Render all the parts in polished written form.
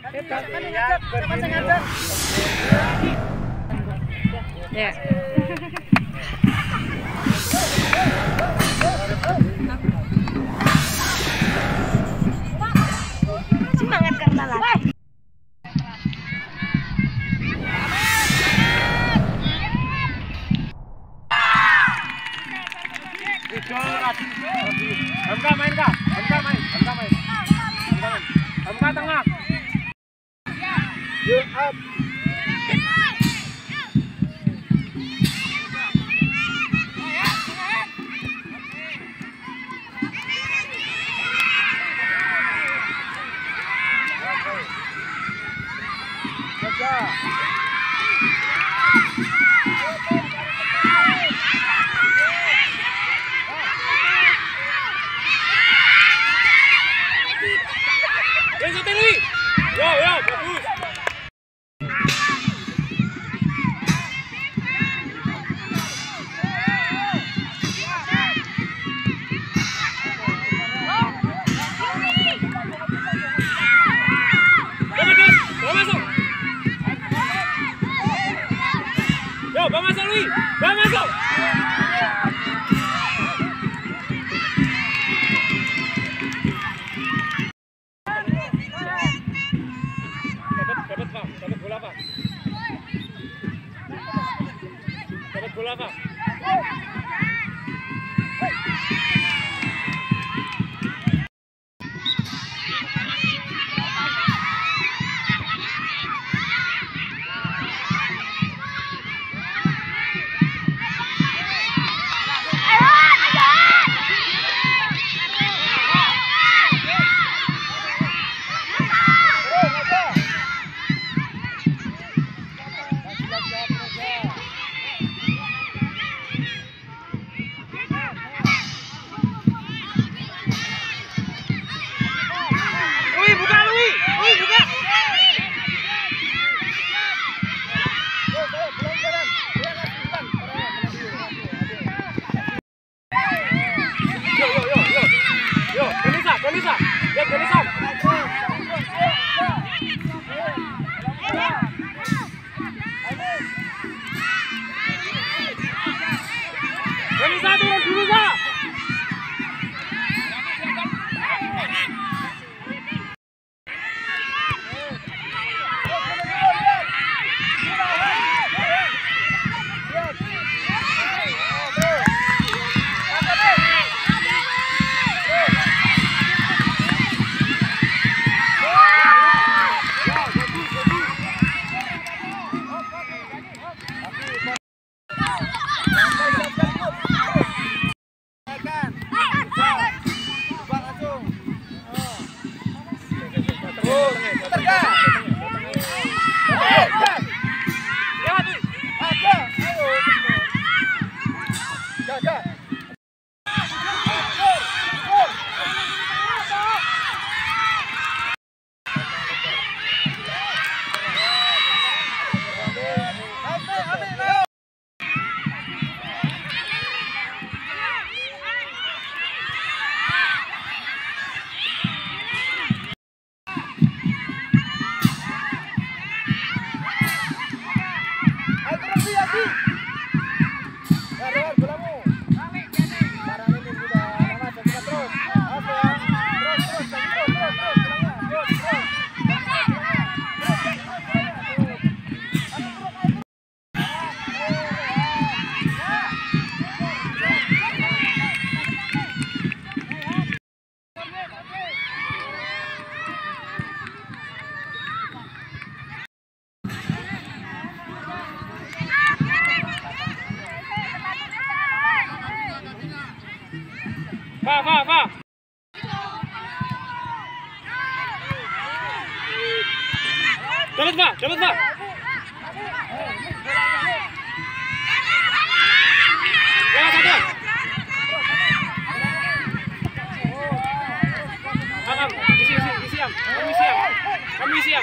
Ya. Semangat karena lagi. Hamka main kah? Hamka main. Hamka tengah. Yuk up. Yo, bagus. Bang masuk, Lui. Bang masuk. Dapat bola, Pak. Dapat bola, Pak. Pak. Dapat, Pak. Ya, satu. Kami siap.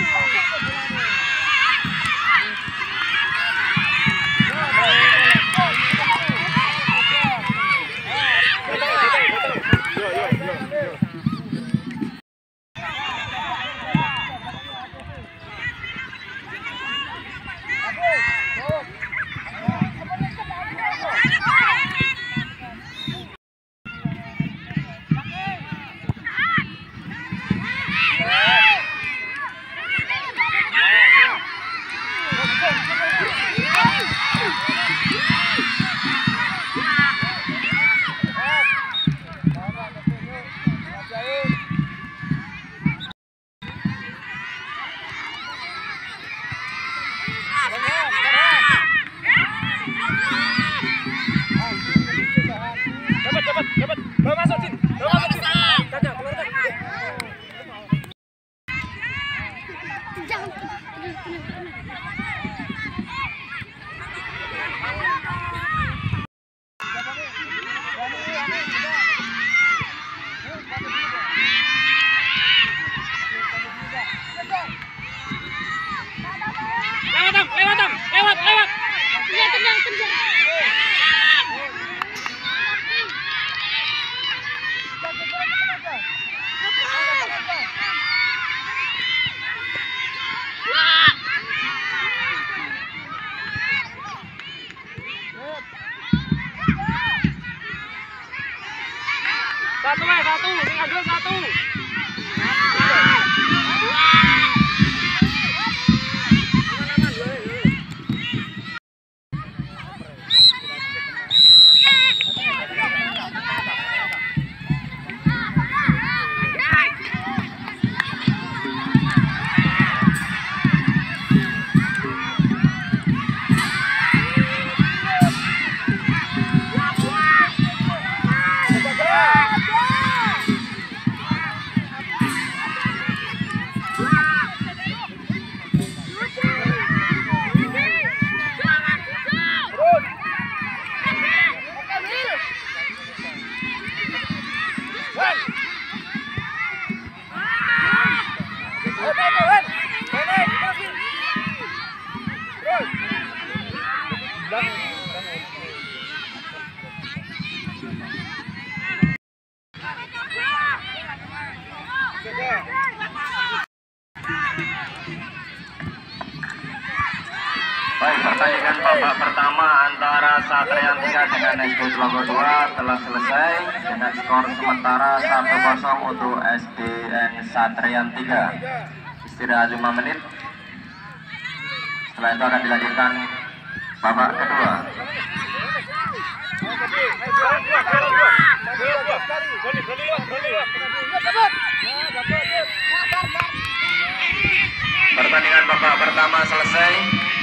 Baik, pertandingan babak pertama antara Satria 3 dengan SD Telago 2 telah selesai dengan skor sementara 1-0 untuk SDN Satria 3. Istirahat 5 menit. Setelah itu akan dilanjutkan babak kedua. Pertandingan babak pertama selesai.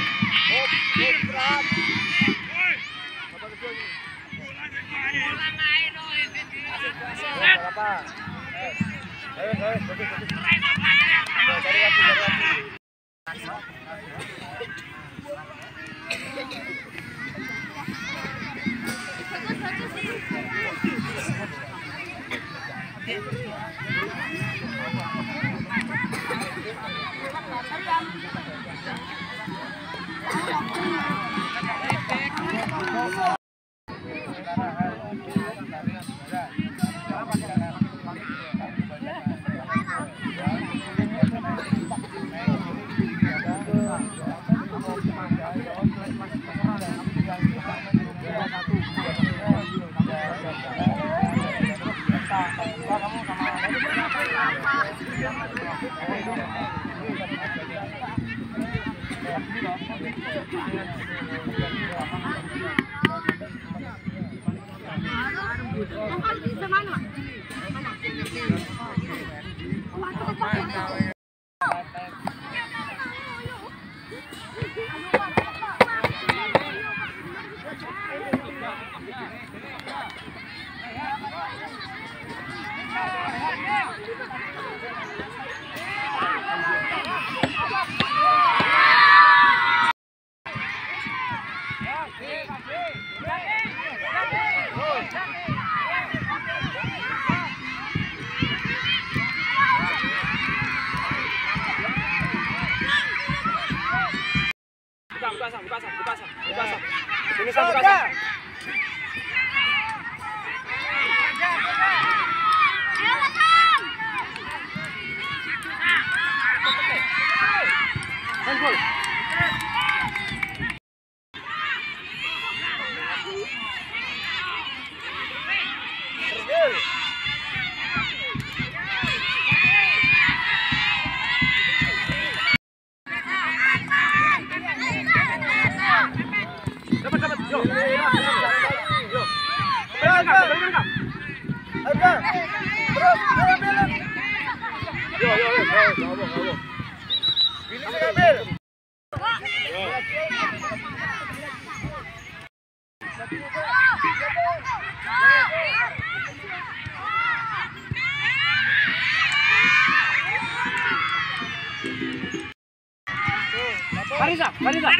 Fariza.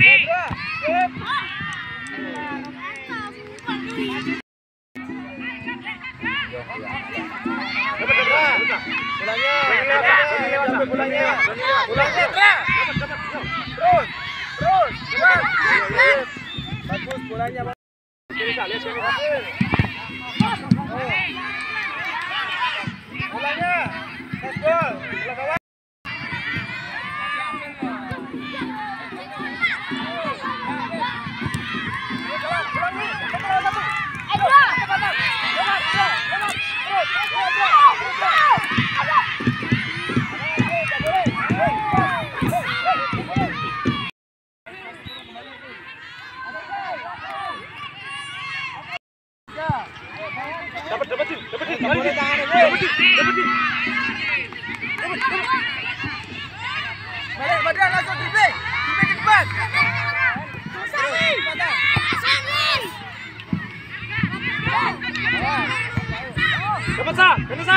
Bagus bolanya. Bolanya. Let's go. Bola kawan. Dapetin. Balik badan langsung dribbling ke depan. Dapat sah.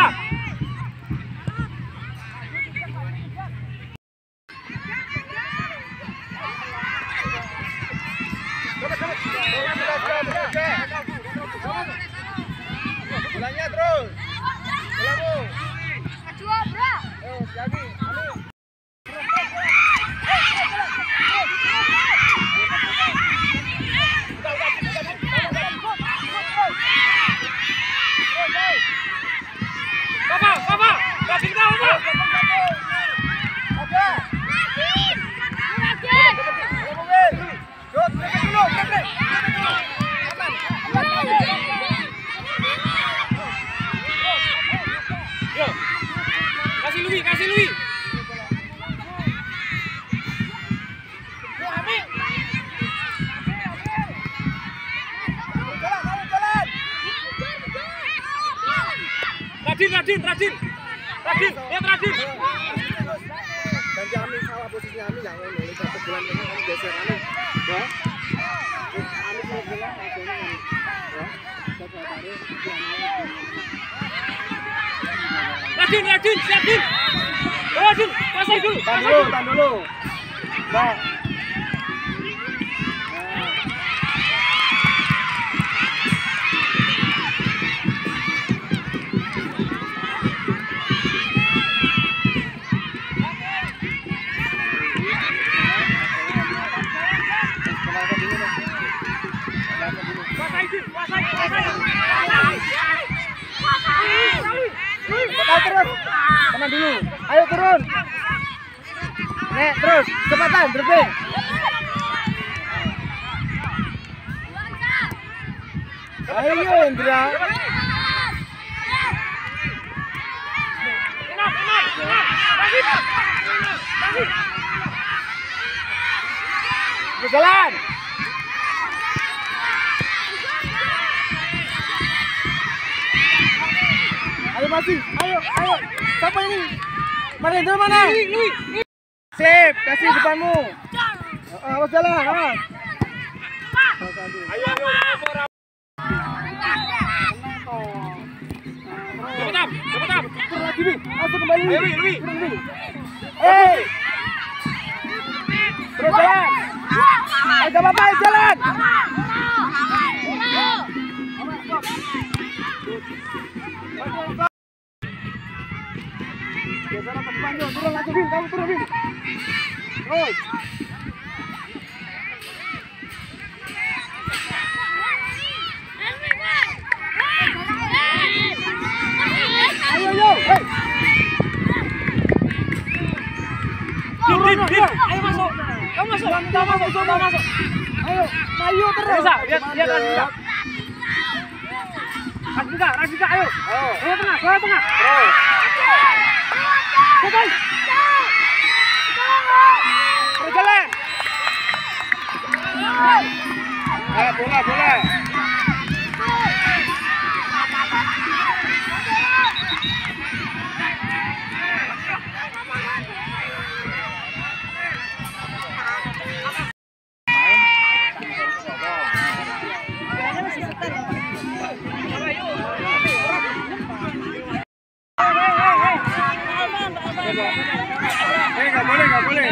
Bolanya terus. Bolamu. Ajua, bro. Jadi, Papa, kasih tahu, Pak. kasih Lui. Radin, lihat Radin. Ganti Amin, salah posisinya Amin yang ini satu bulan ini kan geser Amin. Ya. Amin mau bilang akhirnya ya. Satu hari Radin, siap Din. Radin, pasang dulu. Tahan dulu. Nah. Terus, teman dulu. Ayo turun. Nek, terus, cepatan, dribbling. Ayo Indra. Berjalan. Ayo masih, ayo. Siapa ini? Mana itu mana? Sip, kasih depanmu. Awas jalan, awas. Ayo. Cepetan. Turun lagi nih, langsung kembali. Ayo, Lui. Turun dulu. Terus jalan. Gak apa-apa, jalan. Geser apa depan, turun lagi, Bin. Kamu turun, Bin. Terus. Ayo. Din. Ayo masuk. Kamu masuk. Ayo, maju terus. Bisa, lihat Radika. Radika, ayo. Ayo tengah. Terus. Sampai. Berjalan. Bola. Nggak boleh.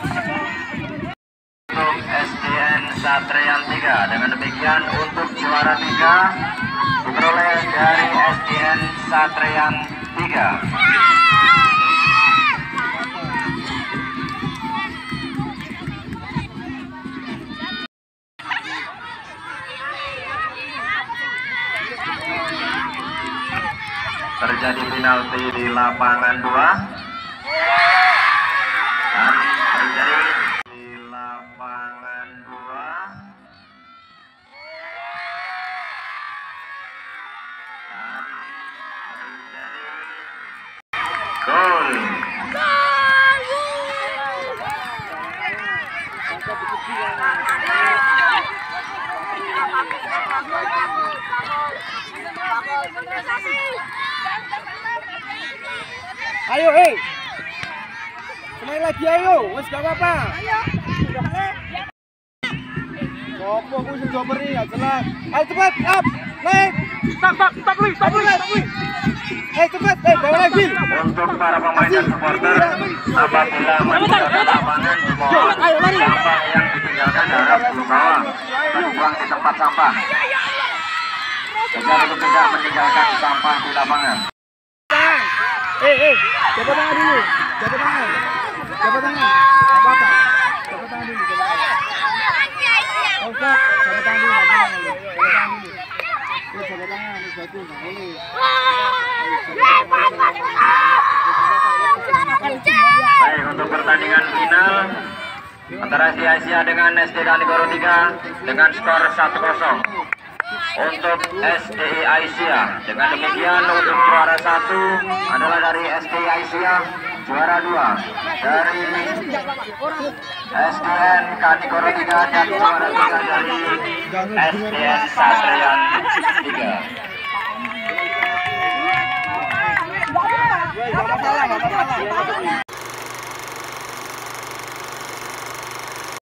Untuk SDN Satrian 3. Dengan demikian untuk juara 3 diperoleh dari SDN Satrian 3. Terjadi penalti di lapangan 2. Dan terjadi di lapangan 2. Dan terjadi gol. Ayo, semain lagi ayo, wes gak apa-apa. Sopo aku sing joper nih, gak jelas. Ayo cepat, up, naik. Stop Lui. Cepat, bawa lagi. Untuk para pemain dan supporter, apabila meninggalkan lapangan, mohon sampah yang ditinggalkan harus dibawa terbuang di tempat sampah. Agar untuk tidak meninggalkan sampah di lapangan. Jabat tangan dulu. Jabat tangan. Apa-apa. Jabat tangan dulu. Ustaz, jabat tangan dulu. Jabat tangan, bagus, boleh. Baik, untuk pertandingan final antara SD Asia dengan SD Danigoro 3 dengan skor 1-0 untuk SDI Aisyah. Dengan demikian untuk juara 1 adalah dari SDI Aisyah juara 2 dari SDN Kanikoro 3 dan juara 3 dari SDN Satrian 3.